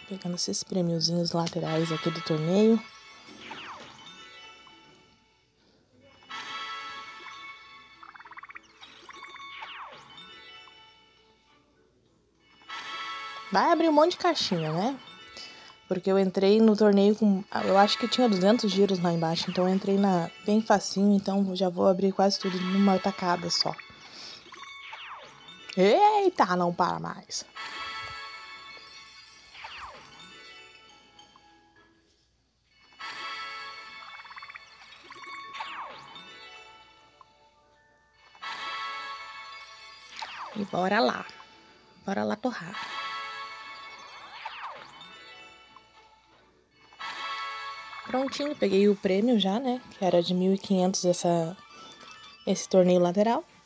Pegando esses prêmiozinhos laterais aqui do torneio. Vai abrir um monte de caixinha, né? Porque eu entrei no torneio com... Eu acho que tinha 200 giros lá embaixo. Então eu entrei bem facinho. Então já vou abrir quase tudo numa tacada só. Eita, não para mais. E bora lá. Bora lá torrar. Prontinho, peguei o prêmio já, né? Que era de 1.500 esse torneio lateral.